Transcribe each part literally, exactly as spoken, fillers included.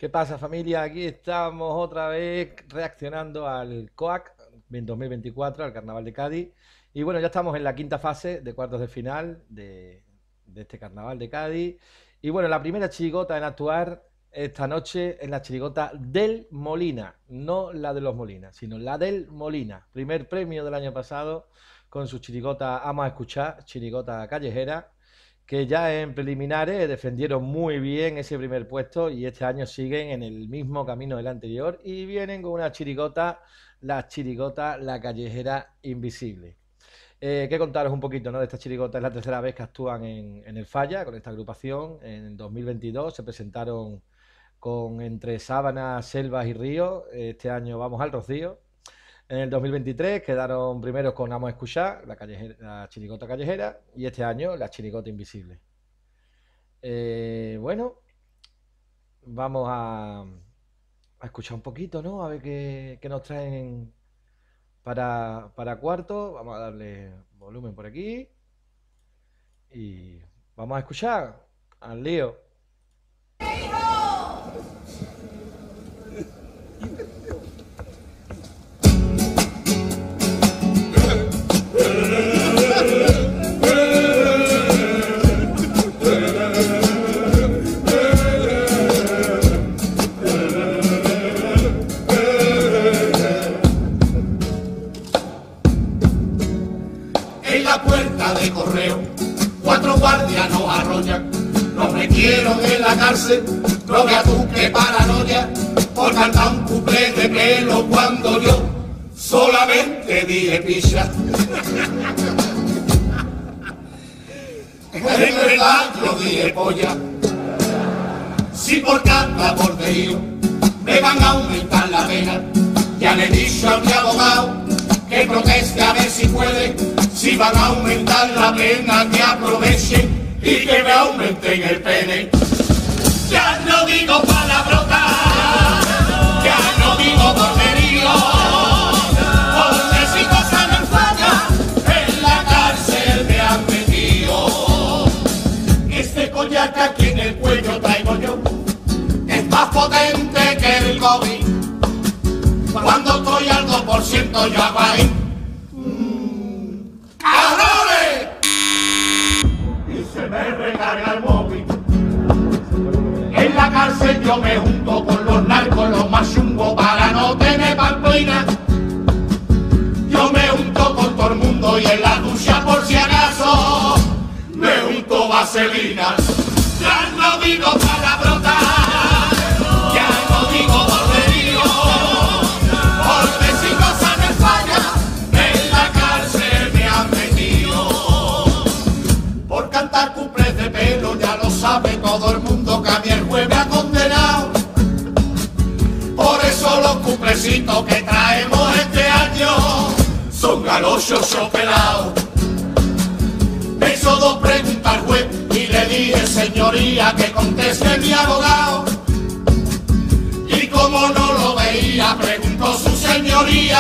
¿Qué pasa, familia? Aquí estamos otra vez reaccionando al COAC dos mil veinticuatro, al Carnaval de Cádiz. Y bueno, ya estamos en la quinta fase de cuartos de final de, de este Carnaval de Cádiz. Y bueno, la primera chirigota en actuar esta noche es la chirigota del Molina, no la de los Molinas, sino la del Molina. Primer premio del año pasado con su chirigota Vamos a escuchar, chirigota callejera, que ya en preliminares defendieron muy bien ese primer puesto y este año siguen en el mismo camino del anterior y vienen con una chirigota, la chirigota La Callejera Invisible. Eh, que contaros un poquito, ¿no?, de esta chirigota. Es la tercera vez que actúan en, en el Falla con esta agrupación. En dos mil veintidós se presentaron con Entre Sábanas, Selvas y Ríos. Este año vamos al Rocío. En el dos mil veintitrés quedaron primeros con Vamos a escuchar, la, callejera, la chirigota callejera, y este año la chirigota invisible. Eh, bueno, vamos a, a escuchar un poquito, ¿no? A ver qué, qué nos traen para, para cuarto. Vamos a darle volumen por aquí. Y vamos a escuchar al lío. En la puerta de correo, cuatro guardias nos arrollan. Nos metieron en la cárcel, no veas tú qué paranoia, por cantar un cuplé de pelo cuando yo solamente dije picha. En verdad yo dije polla. Si por cada borderío me van a aumentar la pena, ya le he dicho a mi abogado que proteste a ver si puede. Si van a aumentar la pena, que aprovechen y que me aumenten el pene. Ya no digo palabrotas, ya no digo borderío, porque si cosas no fallan, en la cárcel me han metido. Este collac aquí en el cuello traigo yo, es más potente que el COVID. Cuando estoy al dos por ciento yo hago ahí ¡cabrones! Y se me recarga el móvil. En la cárcel yo me junto con los narcos, los más chungos, para no tener pamplina. Yo me junto con todo el mundo y en la ducha por si acaso me junto vaselina. Ya no digo palabrotas, ya no digo borderío, porque si cosas me fallan, en la cárcel me han metido. Por cantar cuplés de pelo ya lo sabe todo el mundo que a mí el juez me ha condenado. Por eso los cuplecitos que traemos este año son galochos o pelados. Me hizo dos preguntas al juez y le dije, señoría, que conteste mi abogado. Y como no lo veía, preguntó su señoría,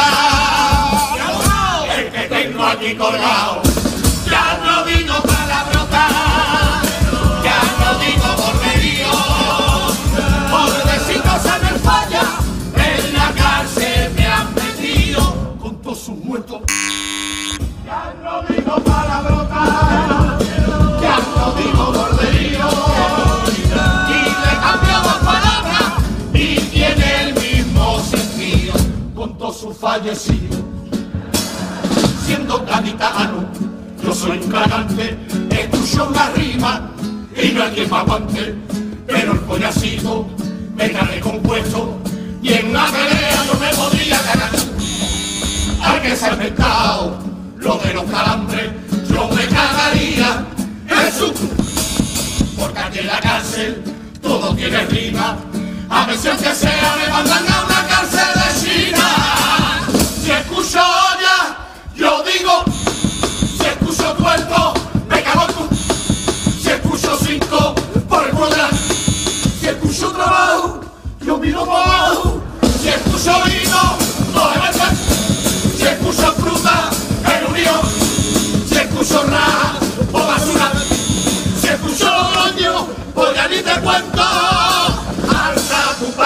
el que tengo aquí colgado. Ya no digo palabrotas, ya no digo borderío, porque si cosas me falla, en la cárcel me han metido con todos sus muertos. Ya no digo palabrotas, ya no digo borderío, y le cambio dos palabras y tiene el mismo sentido con todos sus fallecidos. Siendo gaditano, yo soy un cagante, escucho una rima y no hay quien me aguante, pero el pollacito me gané compuesto y en una pelea no me podría ganar. Hay que ser mercado, lo de los calambres, yo me cagaría en su... Porque aquí en la cárcel todo tiene rima, a ver si aunque sea me mandan a una cárcel de China. Si escucho olla, yo digo, si escucho puerto, me cago en tu... Si escucho cinco, por el cuadra. Si escucho trabajo, yo miro por abajo. Si escucho vino, no me metan. Si escucho fruta, en unión. Si escucho raja, o basura. Si escucho logroño, pues ya ni te cuento. Alza tu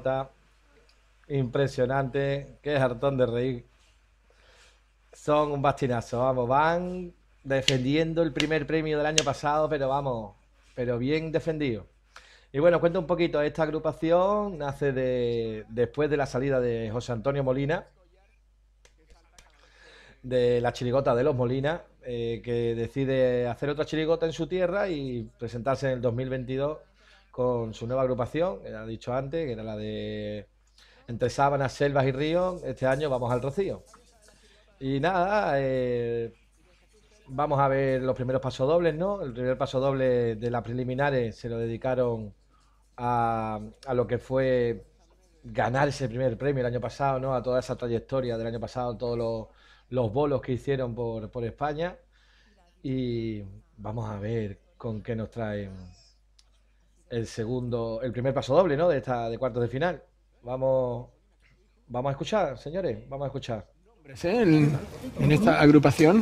chirigota. Impresionante. Qué hartón de reír. Son un bastinazo, vamos. Van defendiendo el primer premio del año pasado, pero vamos, pero bien defendido. Y bueno, cuento un poquito. Esta agrupación nace de, después de la salida de José Antonio Molina, de la chirigota de los Molina, eh, que decide hacer otra chirigota en su tierra y presentarse en el dos mil veintidós con su nueva agrupación, que ya he dicho antes, que era la de Entre Sábanas, Selvas y Ríos. Este año vamos al Rocío. Y nada, eh, vamos a ver los primeros pasodobles, ¿no? El primer pasodoble de las preliminares se lo dedicaron a, a lo que fue ganar ese primer premio el año pasado, ¿no? A toda esa trayectoria del año pasado, todos los, los bolos que hicieron por, por España. Y vamos a ver con qué nos traen el segundo, el primer pasodoble, ¿no? De esta de cuartos de final. Vamos, vamos a escuchar, señores, vamos a escuchar. En, en esta agrupación.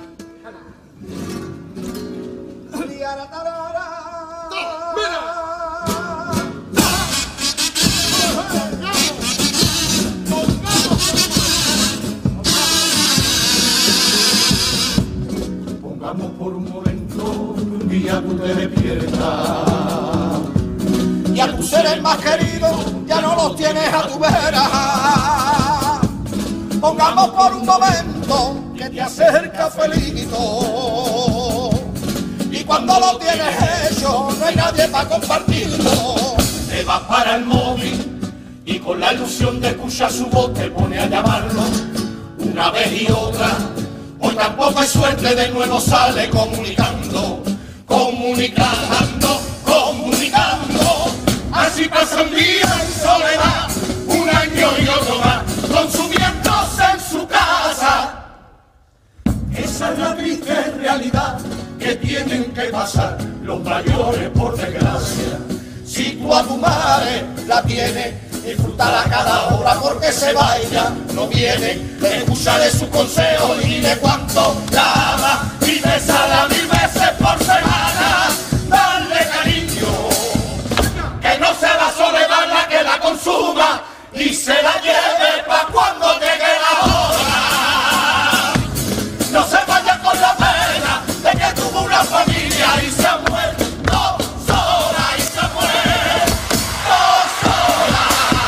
Pongamos por un momento y a tú te despiertas y a tus seres más queridos ya no los tienes a tu vera. Pongamos por un momento que te acerca felito y cuando lo tienes hecho no hay nadie para compartirlo. Te vas para el móvil y con la ilusión de escuchar su voz te pone a llamarlo una vez y otra. Hoy tampoco hay suerte, de nuevo sale comunicando, comunicando, comunicando. Así pasa un día en soledad, un año y otro más, consumiéndose en su casa. Esa es la triste realidad que tienen que pasar los mayores por desgracia. Si tú a tu madre la tienes, disfrutar a cada hora porque se vaya, no viene, escucharé su consejo y dile cuánto la ama y besala mil veces por semana. Dale cariño, que no sea la soledad la que la consuma y se la lleve pa' cuando llegue la hora. No se vaya con la pena de que tuvo una familia y se ha muerto sola y se ha muerto sola.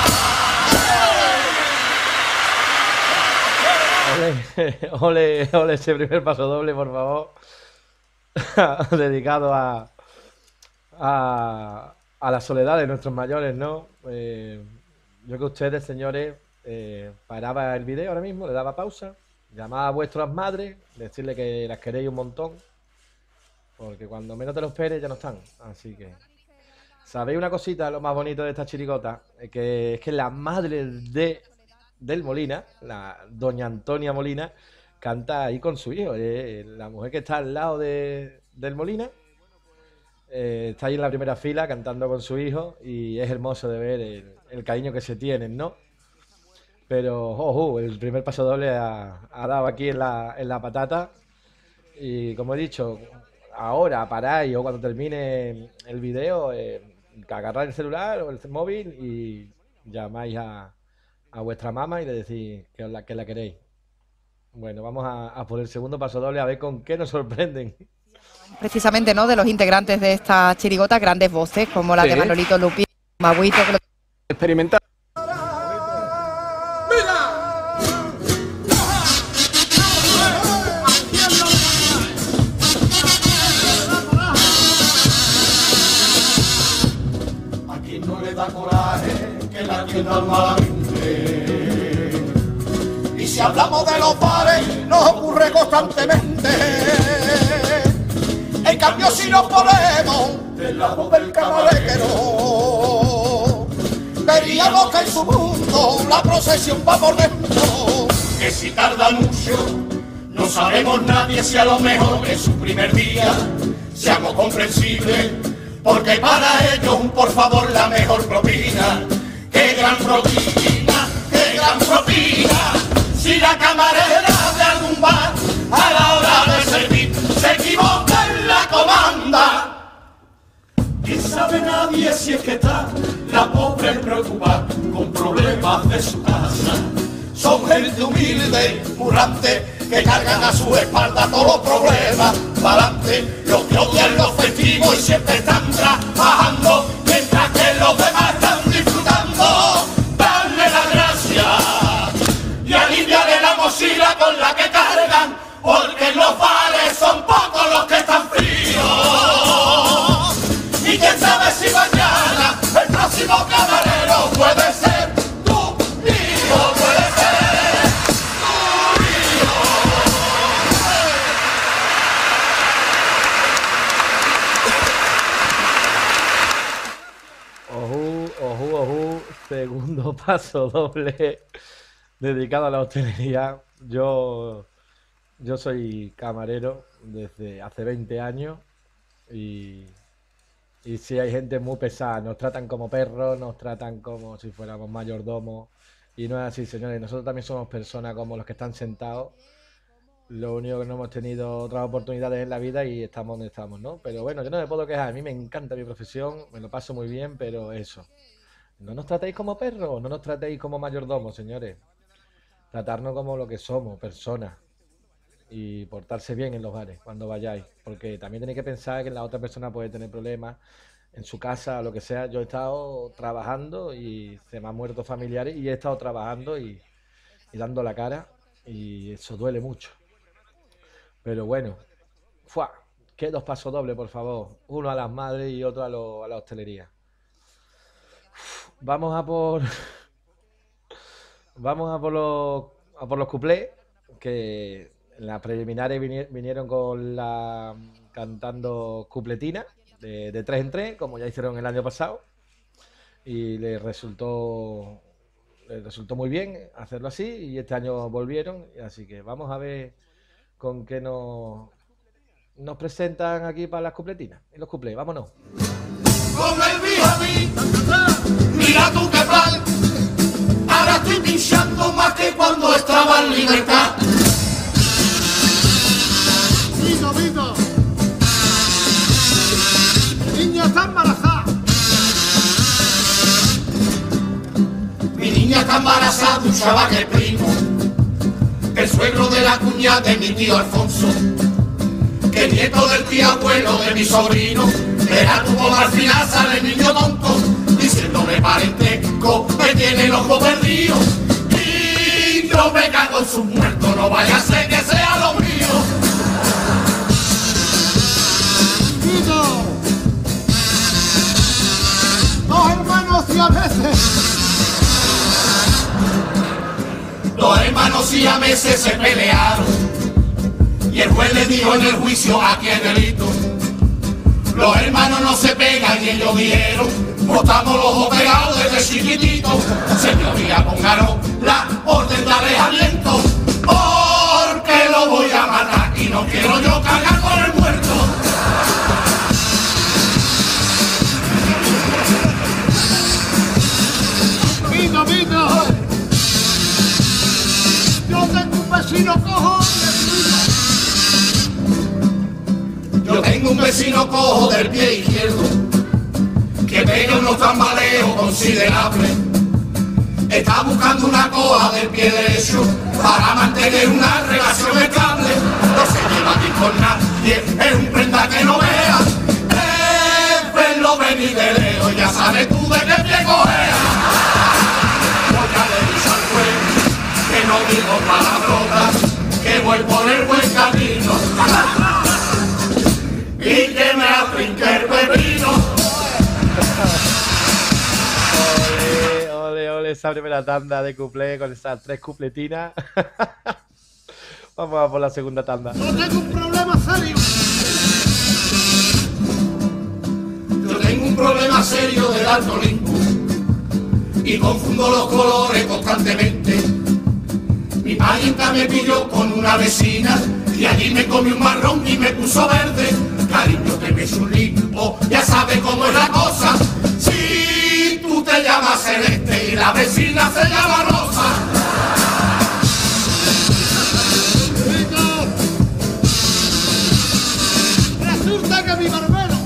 Ole, ole, ole ese primer paso doble, por favor. Dedicado a, a, a la soledad de nuestros mayores, ¿no? Eh, yo que ustedes, señores, eh, paraba el vídeo ahora mismo, le daba pausa, llamaba a vuestras madres, decirle que las queréis un montón, porque cuando menos te lo esperes ya no están. Así que, ¿sabéis una cosita? Lo más bonito de esta chirigota, eh, que es que la madre de del Molina, la doña Antonia Molina, canta ahí con su hijo. Eh, la mujer que está al lado de, del Molina eh, está ahí en la primera fila cantando con su hijo y es hermoso de ver el, el cariño que se tienen, ¿no? Pero oh, oh, el primer paso doble ha, ha dado aquí en la, en la patata y como he dicho, ahora paráis o cuando termine el video, eh, agarrar el celular o el móvil y llamáis a a vuestra mamá y le decís que la, que la queréis. Bueno, vamos a, a por el segundo paso doble a ver con qué nos sorprenden. Precisamente, ¿no? De los integrantes de esta chirigota, grandes voces como la sí. de Manolito Lupi, Magüito. Que lo... Experimentar. Aquí no le da coraje que la atiendan malamente. Y si hablamos de los bares, nos ocurre constantemente. En cambio, si nos ponemos del lado del camarero, veríamos que en su mundo la procesión va por dentro. Que si tarda mucho, no sabemos nadie si a lo mejor en su primer día seamos comprensibles. Porque para ellos un por favor la mejor propina. ¡Qué gran propina! ¡Qué gran propina! Si la camarera de algún bar a la hora de servir se equivoca en la comanda, ¿qué sabe nadie si es que está la pobre preocupada gente humilde, currante, que cargan a su espalda todos los problemas. Pa'lante, los que odian los festivos y siempre están trabajando, mientras que los demás están disfrutando. Darle las gracias y aliviarle la mochila con la que cargan, porque en los bares son pocos los que están fríos. Y quién sabe si mañana el próximo camarero puede ser tu hijo, puede ser tu hijo. Ojú, ojú, ojú, segundo paso doble dedicado a la hostelería. Yo, yo soy camarero desde hace veinte años y, y sí hay gente muy pesada, nos tratan como perros, nos tratan como si fuéramos mayordomos y no es así, señores, nosotros también somos personas como los que están sentados. Lo único que no hemos tenido otras oportunidades en la vida y estamos donde estamos, ¿no? Pero bueno, yo no me puedo quejar, a mí me encanta mi profesión, me lo paso muy bien, pero eso, no nos tratéis como perros, no nos tratéis como mayordomos, señores. Tratarnos como lo que somos, personas. Y portarse bien en los bares cuando vayáis. Porque también tenéis que pensar que la otra persona puede tener problemas en su casa, lo que sea. Yo he estado trabajando y se me han muerto familiares y he estado trabajando y, y dando la cara. Y eso duele mucho. Pero bueno, ¡fua! ¿Qué dos pasos dobles, por favor? Uno a las madres y otro a, lo, a la hostelería. Uf, vamos a por... Vamos a por los, a por los cuplés, que en las preliminares vini- vinieron con la cantando cupletina de, de tres en tres, como ya hicieron el año pasado, y les resultó, les resultó muy bien hacerlo así, y este año volvieron, y así que vamos a ver con qué nos, nos presentan aquí para las cupletinas y los cuplés, vámonos. Con el Bijamí, mira tú qué plan. Ahora estoy pinchando más que cuando estaba en libertad. Vito, Vito. Niña está embarazada. Mi niña está embarazada de un chaval que es primo, el suegro de la cuñada de mi tío Alfonso, que nieto del tío abuelo de mi sobrino. Era tu como al final sale el niño tonto, diciéndome parentesco, me tiene el ojo perdido. Y yo me cago en sus muertos, no vaya a ser que sea lo mío. Vito. Dos hermanos y a veces. Dos hermanos siameses se pelearon y el juez le dijo en el juicio aquí hay delito. Los hermanos no se pegan y ellos dijeron, botamos los ojos pegados desde chiquitito. Señoría, pónganos la orden de alejamiento, porque lo voy a matar y no quiero yo cargar con el muerto. Vito, Vito. Yo tengo un vecino cojo. Yo tengo un vecino cojo del pie izquierdo que pega unos tambaleos considerables. Está buscando una coja del pie derecho para mantener una relación estable. No se lleva ni con nadie, es un prenda que no vea. Es verlo venir de lejos, ya sabes tú de qué pie cojea. Yo ya le he dicho al juez que no digo palabrotas, que voy por el buen camino. Y que me afrinque el pepino. Ole, ole, ole, esa primera tanda de cuplé con esas tres cupletinas. Vamos a por la segunda tanda. Yo tengo un problema serio. Yo tengo un problema serio de daltonismo y confundo los colores constantemente. Mi parienta me pilló con una vecina y allí me comí un marrón y me puso verde. Cariño, te me un limpo, ya sabes cómo es la cosa. Si tú te llamas Celeste y la vecina se llama Rosa. Vito. Resulta que mi barbero.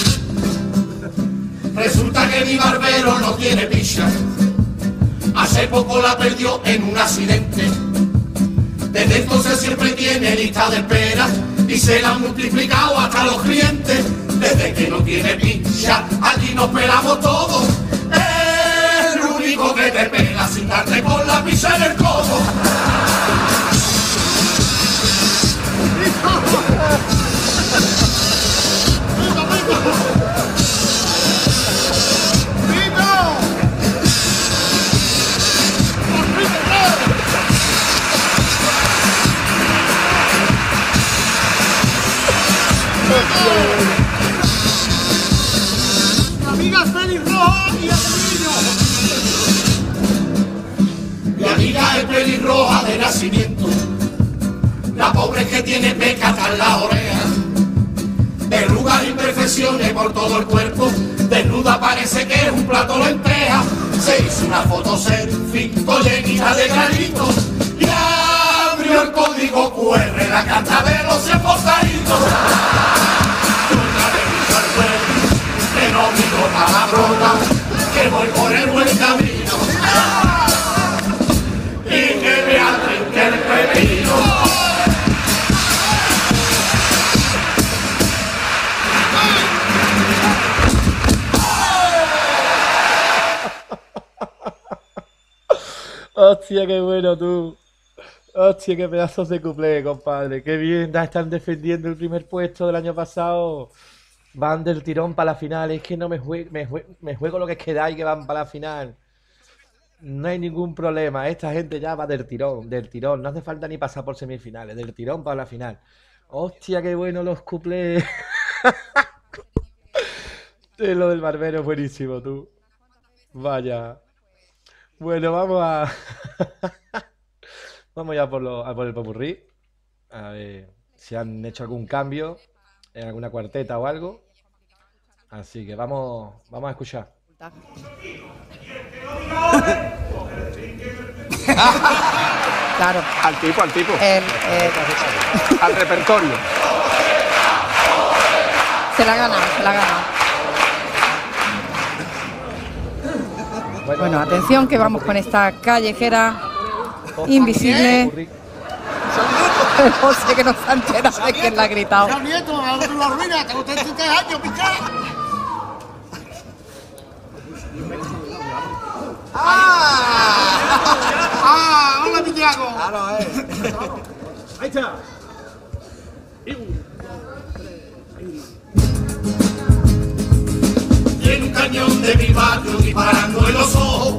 Resulta que mi barbero no tiene picha. Hace poco la perdió en un accidente. Desde entonces siempre tiene lista de espera y se la han multiplicado hasta los clientes. Desde que no tiene pincha, allí nos pelamos todos. El único que te pela sin darte con la pizza en el codo. Mi amiga es pelirroja y es niño. Mi amiga es pelirroja de nacimiento. La pobre que tiene pecas en la oreja. Verrugas, imperfecciones por todo el cuerpo. Desnuda parece que es un plato de lentejas. Se hizo una foto selfie llenita de granitos y abrió el código cu erre, la carta de los esposaditos. Que no miro palabrona, que voy por el buen camino y que me atrinque el pepino. Hostia, qué bueno tú. Hostia, qué pedazos de cuplé, compadre. Qué bien, ya están defendiendo el primer puesto del año pasado. Van del tirón para la final. Es que no me juego, me juego, me juego lo que queda y que van para la final. No hay ningún problema. Esta gente ya va del tirón, del tirón. No hace falta ni pasar por semifinales. Del tirón para la final. Hostia, qué bueno los cuplés. Lo del barbero es buenísimo, tú. Vaya. Bueno, vamos a... vamos ya por, lo, a por el popurrí. A ver si han hecho algún cambio en alguna cuarteta o algo. Así que vamos, vamos a escuchar. Claro. Al tipo, al tipo. El, el... Al repertorio. Se la ha ganado, se la ha ganado. Bueno, Bueno, atención que vamos con esta callejera invisible. popurrí. José, que no se ha enterado de quién la ha gritado. Ya, nieto, a la ruina, tengo treinta y tres años, pichá. ¡Ah! ¡Ah! ¡Hola, mi Tiago! Ahí está. Tiene un cañón de mi barrio disparando en los ojos.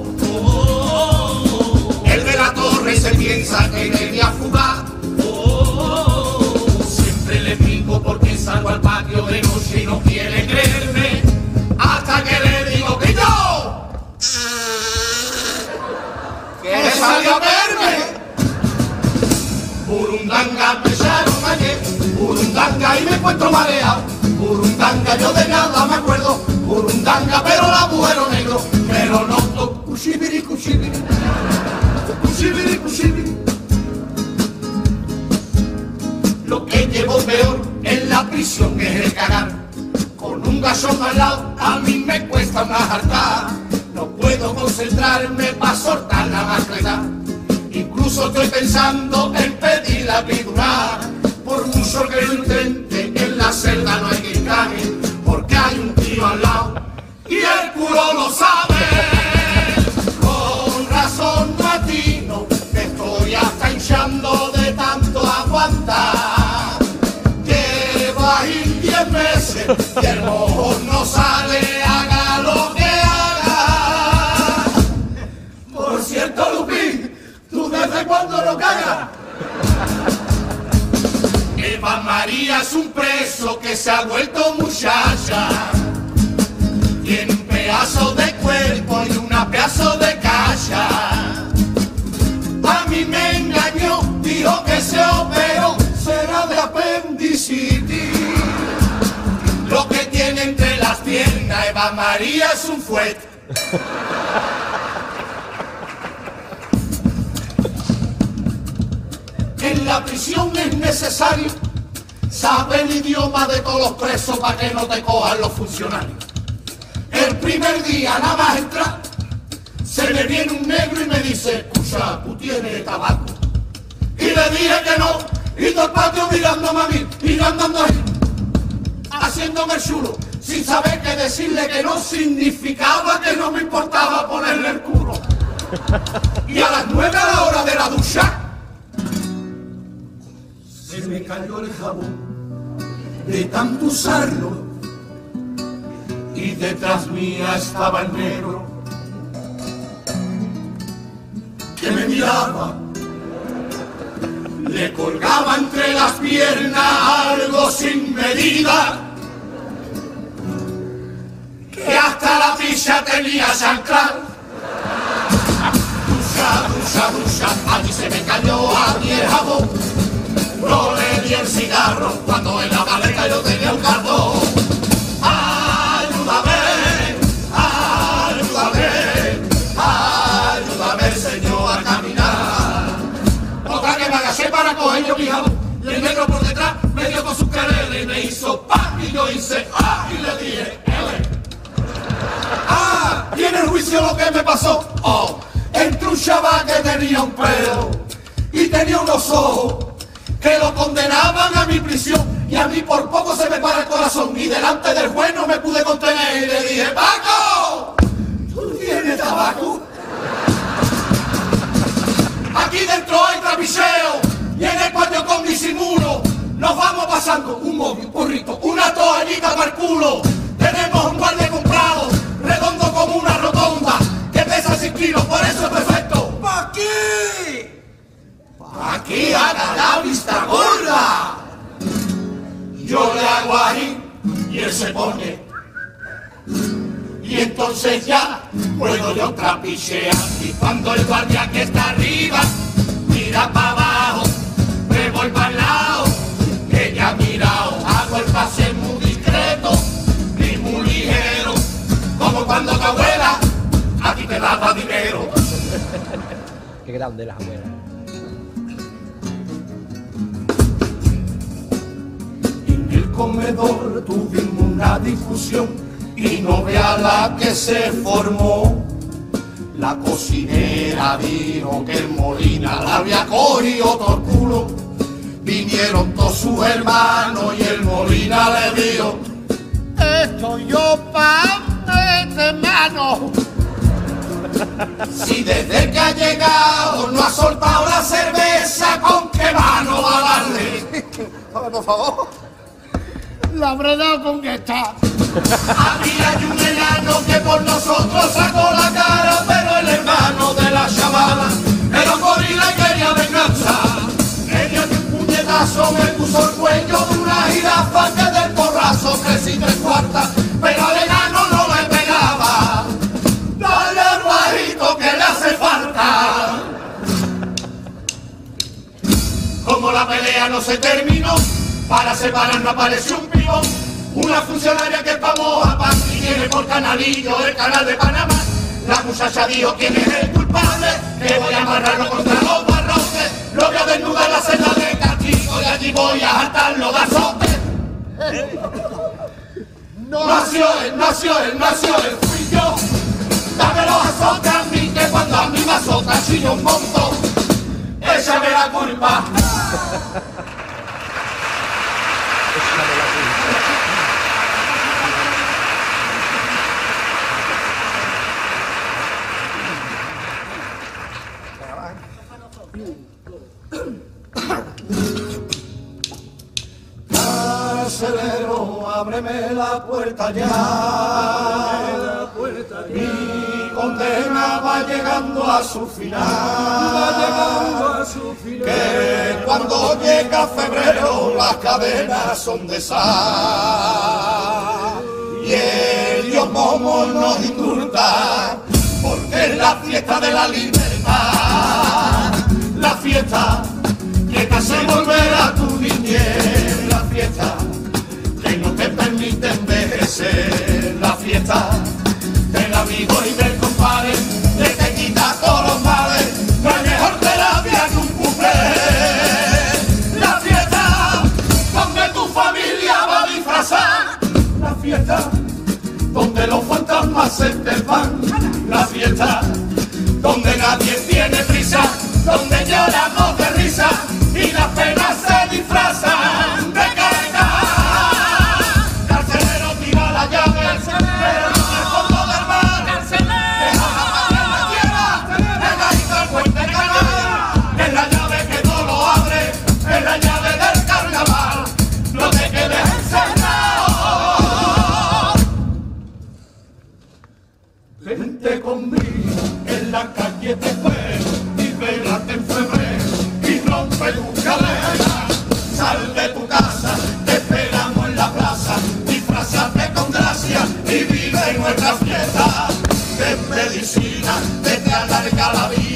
El de la torre se piensa que quería fugar. Siempre le pico porque salgo al patio de noche y no quiere creerme. Hasta que le digo que yo que salió a verme. Burundanga me echaron ayer, burundanga y me encuentro mareado. Burundanga yo de nada me acuerdo, burundanga pero el agujero negro. Pero no toco cuchibiri, cuchibiri, cuchibiri, cuchibiri. Lo que llevo peor en la prisión es el cagar. Con un gasón al lado a mí me cuesta más hartar. No puedo concentrarme para soltar la mascleta. Incluso estoy pensando en pedir la epidural. Por mucho que lo intente, en la celda no hay que encaje, porque hay un tío al lado y el culo lo sabe. Con razón no atino, me estoy hasta hinchando de tanto aguantar. Llevo ahí diez meses y el mojón no sale, haga lo que haga. Por cierto, Lupín, ¿tú desde cuándo lo cagas? Eva María es un preso que se ha vuelto muchacha. Tiene un pedazo de cuerpo y una pedazo de cacha. A mí me engañó, dijo que se operó, será de apendicitis. Lo que tiene entre las piernas Eva María es un fuet. En la prisión es necesario saber el idioma de todos los presos para que no te cojan los funcionarios. El primer día nada más entrar, se me viene un negro y me dice, escucha, ¿tú tienes tabaco? Y le dije que no, y todo el patio mirándome a mí, y yo andando ahí, haciéndome el chulo, sin saber que decirle que no significaba que no me importaba ponerle el culo. Y a las nueve a la hora de la ducha, se me cayó el jabón de tanto usarlo, y detrás mía estaba el negro que me miraba. Le colgaba entre las piernas algo sin medida, que hasta la picha tenía chanclar. Ducha, ducha, ducha, allí se me cayó a mí el jabón. No le di el cigarro cuando en la maleta yo tenía un cartón. Ayúdame, ayúdame, ayúdame, Señor, a caminar. Otra que me agaché para coger yo mi jabón, y el negro por detrás me dio con sus quereres y me hizo pa, y yo hice ah, y le dije L. Ah, y en el juicio lo que me pasó, oh, entre un chaval que tenía un pelo y tenía unos ojos que lo condenaban a mi prisión, y a mí por poco se me para el corazón, y delante del juez no me pude contener y le dije, ¡Paco! ¿Tú tienes tabaco? Aquí dentro hay trapicheo, y en el patio con disimulo nos vamos pasando un móvil, un burrito, una toallita para el culo. Tenemos un guardia comprado, redondo como una rotonda, que pesa seis kilos, por eso es perfecto. ¡Pa' aquí! Aquí haga la vista gorda. Yo le hago ahí y él se pone. Y entonces ya puedo yo trapichear. Y cuando el guardia que está arriba mira para abajo, me voy para el lado, que ya ha mirado. Hago el pase muy discreto y muy ligero, como cuando tu abuela a ti te daba dinero. Qué grande las abuelas. Comedor tuvimos una discusión y no vea la que se formó. La cocinera dijo que el Molina la había cogido todo el culo. Vinieron todos sus hermanos y el Molina le dijo, estoy yo pa' este mano. Si desde que ha llegado no ha soltado la cerveza, ¿con qué mano va a darle? Por favor. La habré dado con que está. Aquí hay un enano que por nosotros sacó la cara, pero el hermano de la chavala era un gorila y quería venganza. Me dio un puñetazo, me puso el cuello de una jirafa que del porrazo crecí tres cuartas, pero al enano no le pegaba. Dale al bajito que le hace falta. Como la pelea no se terminó, para separarnos apareció un pibón, una funcionaria que es famosa pan y tiene por canalillo el canal de Panamá. La muchacha dijo quién es el culpable, que voy a amarrarlo contra los barrotes, lo voy a desnudar en la celda de castigo y allí voy a hartarlo de azote. No nació él, nació él, nació él, fui yo. Dame los azotes a mí, que cuando a mí me azota chillo un montón. Échame la culpa. Carcelero, ábreme la puerta ya. Mi condena va llegando a su final. Que cuando llega febrero las cadenas son de sal. Y el Dios Momo nos indulta, porque es la fiesta de la libertad. La fiesta que te hace volver a tu niñez. La fiesta que no te permite envejecer. La fiesta del amigo y del compadre, que te quita todos los males. No hay mejor terapia que un cumple. La fiesta donde tu familia va a disfrazar. La fiesta donde los fantasmas se te van. La fiesta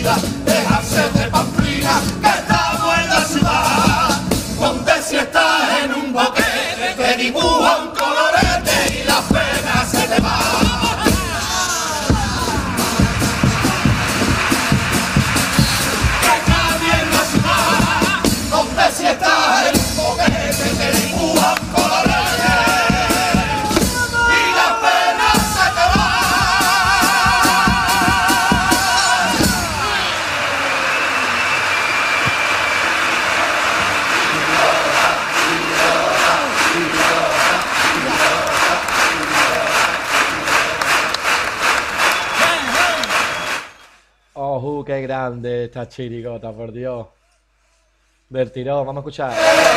vida, dejarse de pamplina, que estamos en la ciudad, donde si estás en un boquete te dibuja un colorete y la pena se te va. Que nadie en la ciudad, donde si estás en un boquete te dibuja un colorete y la pena se te va. ¡Oh, qué grande esta chirigota, por Dios! Del tirón, vamos a escuchar.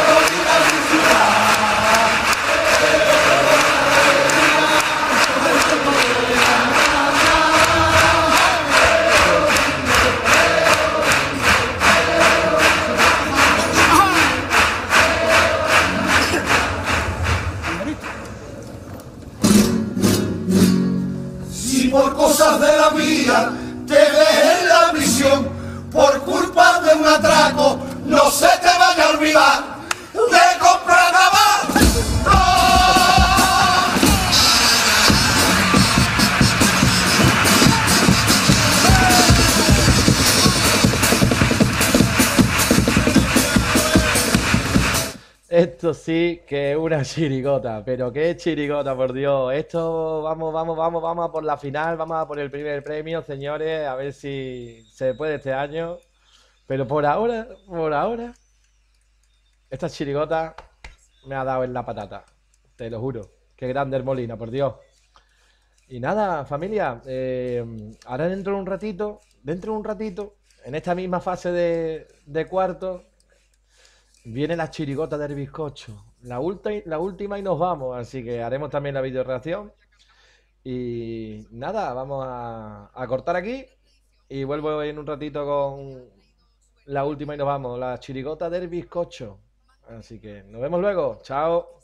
Si por cosas de la vida te ves en la prisión, por culpa de un atraco, no se te vaya a olvidar de comprar tabaco. Esto sí que es una chirigota, pero qué chirigota, por Dios. Esto, vamos, vamos, vamos, vamos a por la final, vamos a por el primer premio, señores, a ver si se puede este año. Pero por ahora, por ahora, esta chirigota me ha dado en la patata, te lo juro. Qué grande el Molina, por Dios. Y nada, familia, eh, ahora dentro de un ratito, dentro de un ratito, en esta misma fase de, de cuartos, viene la chirigota del bizcocho, la, ulti- la última y nos vamos, así que haremos también la video reacción. Y nada, vamos a, a cortar aquí y vuelvo en un ratito con la última y nos vamos, la chirigota del bizcocho. Así que nos vemos luego, chao.